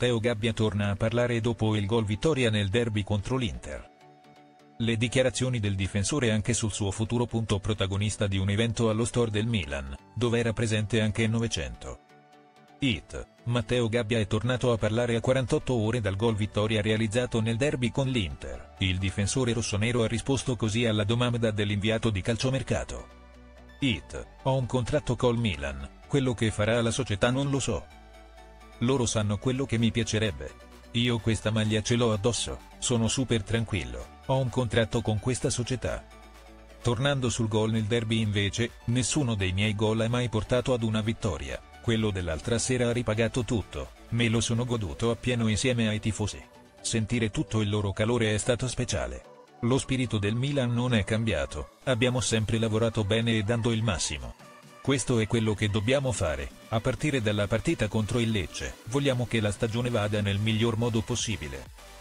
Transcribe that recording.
Matteo Gabbia torna a parlare dopo il gol vittoria nel derby contro l'Inter. Le dichiarazioni del difensore anche sul suo futuro. Protagonista di un evento allo store del Milan, dove era presente anche 900. Matteo Gabbia è tornato a parlare a 48 ore dal gol vittoria realizzato nel derby con l'Inter. Il difensore rossonero ha risposto così alla domanda dell'inviato di calciomercato. Ho un contratto col Milan, quello che farà la società non lo so. Loro sanno quello che mi piacerebbe. Io questa maglia ce l'ho addosso, sono super tranquillo, ho un contratto con questa società. Tornando sul gol nel derby invece, nessuno dei miei gol ha mai portato ad una vittoria, quello dell'altra sera ha ripagato tutto, me lo sono goduto appieno insieme ai tifosi. Sentire tutto il loro calore è stato speciale. Lo spirito del Milan non è cambiato, abbiamo sempre lavorato bene e dando il massimo. Questo è quello che dobbiamo fare, a partire dalla partita contro il Lecce, vogliamo che la stagione vada nel miglior modo possibile.